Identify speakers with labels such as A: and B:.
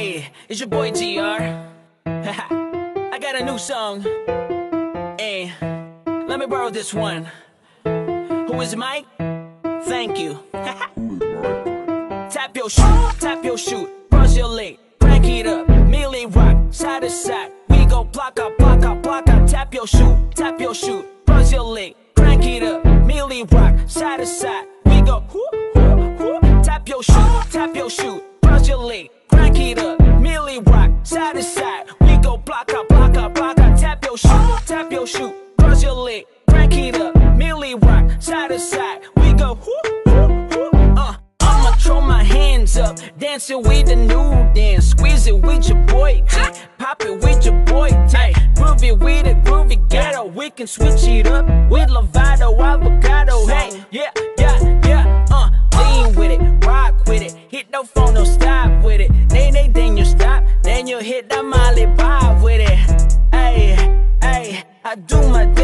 A: Hey, it's your boy GR. I got a new song. Hey, let me borrow this one. Who is Mike? Thank you. Tap your shoot, cross your leg, crank it up, melee rock, side to side. We go block out, tap your shoot, cross your leg, crank it up, melee rock, side to side. We go tap your shoot, cross your leg, crank it up, melee rock, side to side. We go block out, tap your shoot, cross your leg, crank it up, melee rock, side to side. We go I'ma throw my hands up, dancing with the new dance, squeeze it with your boy, pop it with your boy, groove it with a groovy ghetto. We can switch it up with Lovato, avocado. Hey, yeah, lean with it, rock with it, hit no phone, no stop with it. Then you stop, then you hit that Molly Bob with it. Hey, I do my